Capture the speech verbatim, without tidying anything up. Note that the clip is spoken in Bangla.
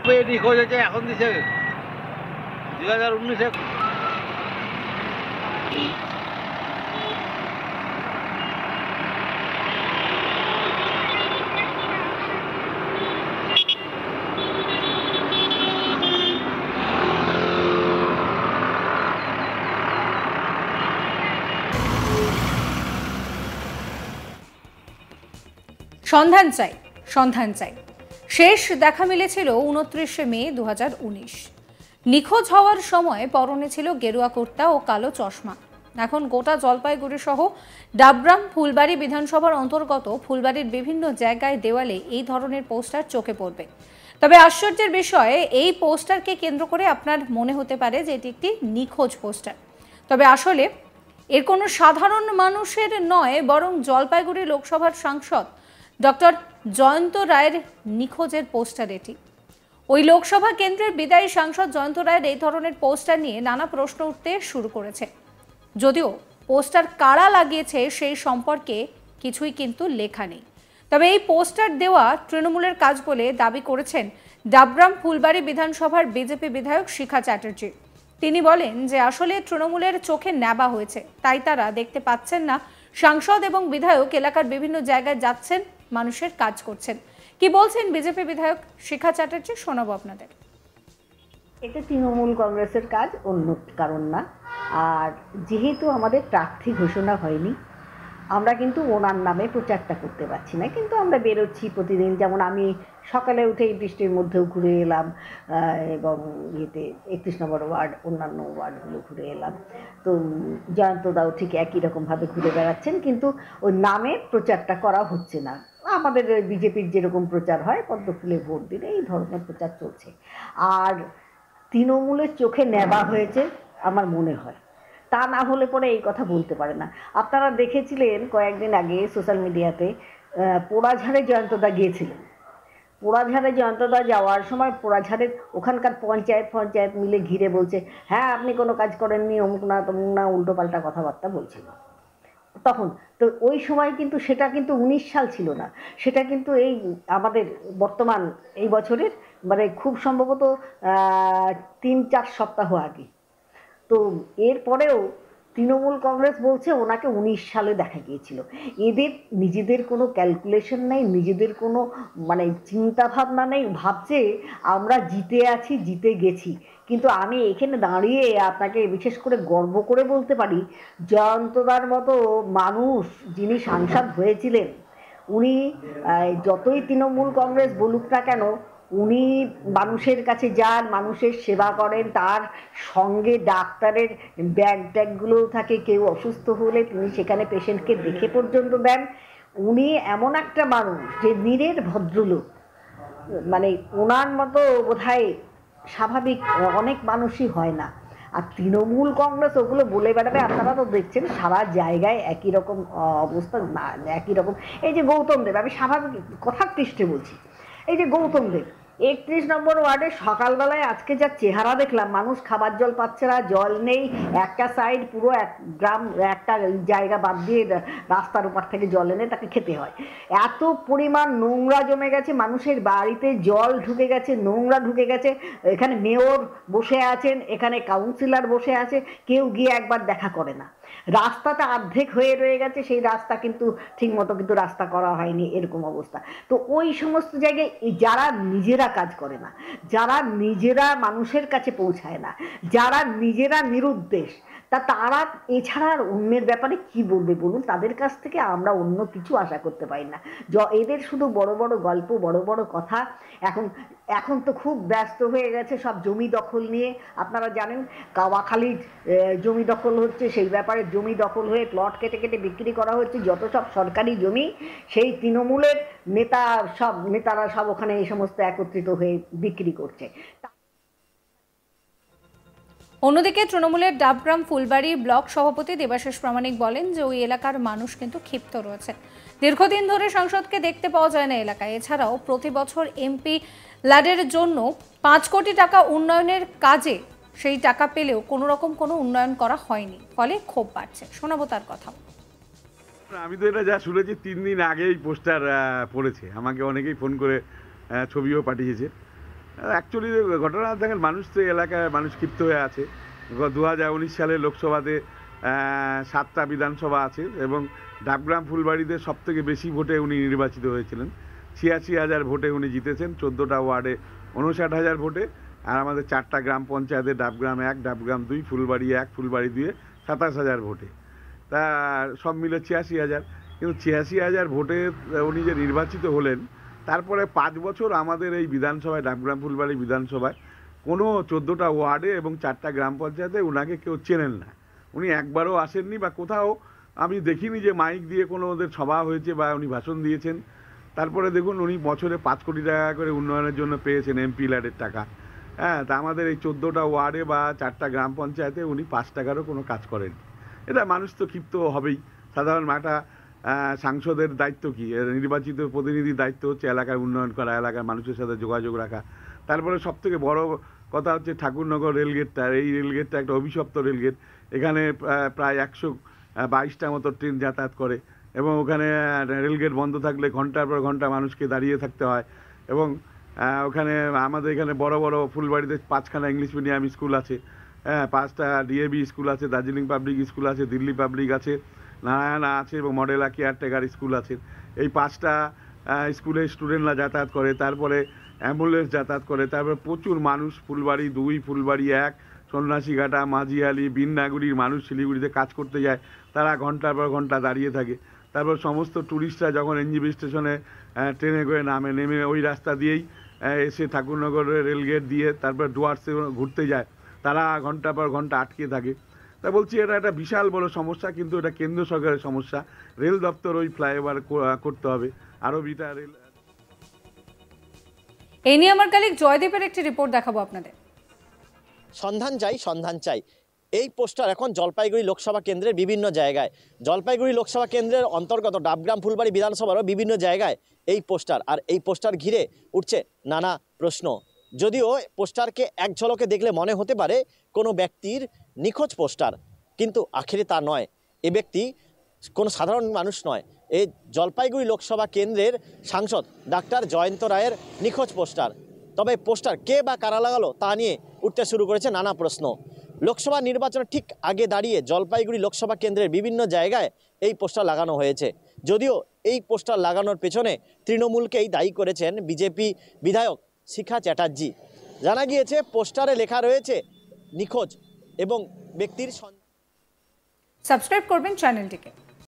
নিখোঁজ হয়েছে এখন দিছে দুই হাজার উনিশে। সন্ধান চাই সন্ধান চাই শেষ দেখা মিলেছিল উনত্রিশে মে দু হাজার উনিশ। নিখোঁজ হওয়ার সময় পরনে ছিল গেরুয়া কুর্তা ও কালো চশমা। এখন গোটা জলপাইগুড়ি সহ ডাবগ্রাম ফুলবাড়ি বিধানসভার অন্তর্গত ফুলবাড়ির বিভিন্ন জায়গায় দেওয়ালে এই ধরনের পোস্টার চোখে পড়বে। তবে আশ্চর্যের বিষয়, এই পোস্টারকে কেন্দ্র করে আপনার মনে হতে পারে যে এটি একটি নিখোঁজ পোস্টার। তবে আসলে এর কোনো সাধারণ মানুষের নয়, বরং জলপাইগুড়ি লোকসভার সাংসদ ডক্টর জয়ন্ত রায়ের নিখোঁজের পোস্টার এটি। ওই লোকসভা কেন্দ্রের বিদায়ী সাংসদ জয়ন্ত রায়ের এই ধরনের পোস্টার নিয়ে নানা প্রশ্ন উঠতে শুরু করেছে। যদিও পোস্টার কারা লাগিয়েছে সেই সম্পর্কে কিছুই কিন্তু লেখা নেই। তবে এই পোস্টার দেওয়া তৃণমূলের কাজ বলে দাবি করেছেন ডাবগ্রাম ফুলবাড়ি বিধানসভার বিজেপি বিধায়ক শিখা চ্যাটার্জি। তিনি বলেন যে আসলে তৃণমূলের চোখে নেবা হয়েছে, তাই তারা দেখতে পাচ্ছেন না সাংসদ এবং বিধায়ক এলাকার বিভিন্ন জায়গায় যাচ্ছেন, মানুষের কাজ করছেন। কি বলছেন বিজেপি বিধায়ক শিখা চ্যাটার্জি, শোনাবো আপনাদের। এটা তৃণমূল কংগ্রেসের কাজ, অন্য কারণ না। আর যেহেতু আমাদের প্রার্থী ঘোষণা হয়নি, আমরা কিন্তু ওনার নামে প্রচারটা করতে পারছি না। কিন্তু আমরা বেরোচ্ছি প্রতিদিন, যেমন আমি সকালে উঠেই বৃষ্টির মধ্যেও ঘুরে এলাম এবং ইয়েতে একত্রিশ নম্বর ওয়ার্ড, অন্যান্য ওয়ার্ডগুলো ঘুরে এলাম। তো জয়ন্তদাও ঠিক একই রকমভাবে ঘুরে বেড়াচ্ছেন, কিন্তু ওই নামে প্রচারটা করা হচ্ছে না। আমাদের বিজেপির যেরকম প্রচার হয়, পদ্ম ফুলে ভোট দিলে, এই ধরনের প্রচার চলছে। আর তৃণমূলের চোখে নেবা হয়েছে আমার মনে হয়, তা না হলে পরে এই কথা বলতে পারে না। আপনারা দেখেছিলেন কয়েকদিন আগে সোশ্যাল মিডিয়াতে পোড়াঝাড়ে জয়ন্তদা গিয়েছিলেন। পোড়াঝাড়ে জয়ন্তদা যাওয়ার সময় পোড়াঝাড়ের ওখানকার পঞ্চায়েত পঞ্চায়েত মিলে ঘিরে বলছে, হ্যাঁ আপনি কোনো কাজ করেননি, অমুক না তমুক না, উল্টোপাল্টা কথাবার্তা বলছিল তখন। তো ওই সময় কিন্তু সেটা কিন্তু উনিশ সাল ছিল না, সেটা কিন্তু এই আমাদের বর্তমান এই বছরের মানে খুব সম্ভবত তিন চার সপ্তাহ আগে। তো এরপরেও তৃণমূল কংগ্রেস বলছে ওনাকে উনিশ সালে দেখা গিয়েছিল। এদের নিজেদের কোনো ক্যালকুলেশন নেই, নিজেদের কোনো মানে চিন্তাভাবনা নেই, ভাবছে আমরা জিতে আছি, জিতে গেছি। কিন্তু আমি এখানে দাঁড়িয়ে আপনাকে বিশেষ করে গর্ব করে বলতে পারি, জয়ন্তদার মতো মানুষ যিনি সাংসদ হয়েছিলেন, উনি যতই তৃণমূল কংগ্রেস বলুক না কেন, উনি মানুষের কাছে যান, মানুষের সেবা করেন, তার সঙ্গে ডাক্তারের ব্যাগ ট্যাগগুলোও থাকে। কেউ অসুস্থ হলে তিনি সেখানে পেশেন্টকে দেখে পর্যন্ত দেন। উনি এমন একটা মানুষ যে নিরেট ভদ্রলোক, মানে ওনার মতো বোধহয় স্বাভাবিক অনেক মানুষই হয় না। আর তৃণমূল কংগ্রেস ওগুলো বলে বেড়াবে, আপনারা তো দেখছেন সারা জায়গায় একই রকম অবস্থা, না একই রকম। এই যে গৌতম দেব, আমি স্বাভাবিক কথার পৃষ্ঠে বলছি, এই যে গৌতম দেব একত্রিশ নম্বর ওয়ার্ডে সকালবেলায় আজকে যা চেহারা দেখলাম, মানুষ খাবার জল পাচ্ছে না, জল নেই, একটা সাইড পুরো এক গ্রাম একটা জায়গা বাদ দিয়ে রাস্তার উপর থেকে জল এনে তাকে খেতে হয়। এত পরিমাণ নোংরা জমে গেছে, মানুষের বাড়িতে জল ঢুকে গেছে, নোংরা ঢুকে গেছে। এখানে মেয়র বসে আছেন, এখানে কাউন্সিলর বসে আছে, কেউ গিয়ে একবার দেখা করে না। রাস্তাটা অর্ধেক হয়ে রয়ে গেছে, সেই রাস্তা কিন্তু ঠিক মতো কিন্তু রাস্তা করা হয়নি, এরকম অবস্থা। তো ওই সমস্ত জায়গায় যারা নিজেরা কাজ করে না, যারা নিজেরা মানুষের কাছে পৌঁছায় না, যারা নিজেরা নিরুদ্দেশ, তা তারা এছাড়া আর অন্যের ব্যাপারে কি বলবে বলুন? তাদের কাছ থেকে আমরা অন্য কিছু আশা করতে পারি না। এদের শুধু বড় বড় গল্প, বড় বড় কথা। এখন এখন তো খুব ব্যস্ত হয়ে গেছে সব জমি দখল নিয়ে। আপনারা জানেন কাওয়াখালীর জমি দখল হচ্ছে, সেই ব্যাপারে জমি দখল হয়ে প্লট কেটে কেটে বিক্রি করা হচ্ছে। যত সব সরকারি জমি সেই তৃণমূলের নেতা, সব নেতারা সব ওখানে এই সমস্ত একত্রিত হয়ে বিক্রি করছে। অন্যদিকে তৃণমূলের ডাবগ্রাম ফুলবাড়ি ব্লক সভাপতি দেবাশিস প্রামাণিক বলেন যে ওই এলাকার মানুষ কিন্তু ক্ষিপ্ত রয়েছে। দীর্ঘদিন ধরে সাংসদকে দেখতে পাওয়া যায় না এলাকায়। এছাড়াও প্রতি বছর এমপি ল্যাডের জন্য পাঁচ কোটি টাকা উন্নয়নের কাজে সেই টাকা পেলেও কোনো রকম কোনো উন্নয়ন করা হয়নি, ফলে ক্ষোভ বাড়ছে। শোনাবো তার কথা। আমি তো এটা যা শুনেছি তিন দিন আগেই পোস্টার পড়েছে, আমাকে অনেকেই ফোন করে ছবিও পাঠিয়েছে। অ্যাকচুয়ালি ঘটনা দেখেন, মানুষ তো এই এলাকায় মানুষ ক্ষিপ্ত হয়ে আছে। দু হাজার উনিশ সালে লোকসভাতে আহ, সাতটা বিধানসভা আছে এবং ডাবগ্রাম ফুলবাড়িতে সব থেকে বেশি ভোটে উনি নির্বাচিত হয়েছিলেন। ছিয়াশি হাজার ভোটে উনি জিতেছেন, চোদ্দোটা ওয়ার্ডে উনষাট হাজার ভোটে। আর আমাদের চারটা গ্রাম পঞ্চায়েতে ডাবগ্রাম এক, ডাবগ্রাম দুই, ফুলবাড়ি এক, ফুলবাড়ি দুয়ে সাতাশ হাজার ভোটে, তা সব মিলে ছিয়াশি হাজার। কিন্তু ছিয়াশি হাজার ভোটে উনি যে নির্বাচিত হলেন, তারপরে পাঁচ বছর আমাদের এই বিধানসভায়, ডাবগ্রাম ফুলবাড়ি বিধানসভায় কোনো চোদ্দোটা ওয়ার্ডে এবং চারটা গ্রাম পঞ্চায়েতে ওনাকে কেউ চেনেন না। উনি একবারও আসেননি বা কোথাও আমি দেখিনি যে মাইক দিয়ে কোনো ওদের সভা হয়েছে বা উনি ভাষণ দিয়েছেন। তারপরে দেখুন, উনি বছরে পাঁচ কোটি টাকা করে উন্নয়নের জন্য পেয়েছেন, এমপি ল্যাডের টাকা। হ্যাঁ, তা আমাদের এই চোদ্দোটা ওয়ার্ডে বা চারটা গ্রাম পঞ্চায়েতে উনি পাঁচ টাকারও কোনো কাজ করেন। এটা মানুষ তো ক্ষিপ্ত হবেই। সাধারণ একটা সাংসদের দায়িত্ব কি, নির্বাচিত প্রতিনিধির দায়িত্ব হচ্ছে এলাকার উন্নয়ন করা, এলাকার মানুষের সাথে যোগাযোগ রাখা। তারপরে সবথেকে বড় কথা হচ্ছে ঠাকুরনগর রেলগেটটা। এই রেলগেটটা একটা অভিশপ্ত রেলগেট। এখানে প্রায় একশো বাইশটা মতো ট্রেন যাতায়াত করে এবং ওখানে রেলগেট বন্ধ থাকলে ঘন্টার পর ঘন্টা মানুষকে দাঁড়িয়ে থাকতে হয়। এবং ওখানে আমাদের এখানে বড় বড় ফুলবাড়িতে পাঁচখানা ইংলিশ মিডিয়াম স্কুল আছে, হ্যাঁ, পাঁচটা ডিএবি স্কুল আছে, দার্জিলিং পাবলিক স্কুল আছে, দিল্লি পাবলিক আছে, নারায়ণা আছে এবং মডেলা কেয়ারটেকার স্কুল আছে। এই পাঁচটা স্কুলের স্টুডেন্টরা যাতায়াত করে, তারপরে অ্যাম্বুলেন্স যাতায়াত করে, তারপরে প্রচুর মানুষ ফুলবাড়ি দুই, ফুলবাড়ি এক, সন্ন্যাসীঘাটা, মাঝিয়ালি, বিননাগুড়ির মানুষ শিলিগুড়িতে কাজ করতে যায়, তারা ঘন্টার পর ঘন্টা দাঁড়িয়ে থাকে। তারপর সমস্ত ট্যুরিস্টরা যখন এনজিবি স্টেশনে ট্রেনে করে নামে, নেমে ওই রাস্তা দিয়েই এসে ঠাকুরনগরের রেলগেট দিয়ে তারপর ডুয়ার্সে ঘুরতে যায়, তারা ঘন্টার পর ঘন্টা আটকে থাকে। তা বলছি, এটা একটা বিশাল বড় সমস্যা, কিন্তু এটা কেন্দ্র সরকারের সমস্যা। রেল দপ্তর ওই ফ্লাইওভার করতে হবে, আরও বিটা রেল। এই নিয়ে আমার কালিক জয়দীপের একটি রিপোর্ট দেখাবো আপনাদের। সন্ধান চাই, সন্ধান চাই, এই পোস্টার এখন জলপাইগুড়ি লোকসভা কেন্দ্রের বিভিন্ন জায়গায়, জলপাইগুড়ি লোকসভা কেন্দ্রের অন্তর্গত ডাবগ্রাম ফুলবাড়ি বিধানসভারও বিভিন্ন জায়গায় এই পোস্টার। আর এই পোস্টার ঘিরে উঠছে নানা প্রশ্ন। যদিও পোস্টারকে এক ঝলকে দেখলে মনে হতে পারে কোনো ব্যক্তির নিখোঁজ পোস্টার, কিন্তু আখেরে তা নয়। এ ব্যক্তি কোনো সাধারণ মানুষ নয়, এই জলপাইগুড়ি লোকসভা কেন্দ্রের সাংসদ ডাক্তার জয়ন্ত রায়ের নিখোঁজ পোস্টার। তবে পোস্টার কে বা কারা লাগালো তা নিয়ে উঠতে শুরু করেছে নানা প্রশ্ন। লোকসভা নির্বাচনের ঠিক আগে দাঁড়িয়ে জলপাইগুড়ি লোকসভা কেন্দ্রের বিভিন্ন জায়গায় এই পোস্টার লাগানো হয়েছে। যদিও এই পোস্টার লাগানোর পেছনে তৃণমূলকেই দায়ী করেছেন বিজেপি বিধায়ক শিখা চ্যাটার্জি। জানা গিয়েছে পোস্টারে লেখা রয়েছে নিখোঁজ এবং ব্যক্তির। সাবস্ক্রাইব করবেন চ্যানেলটিকে।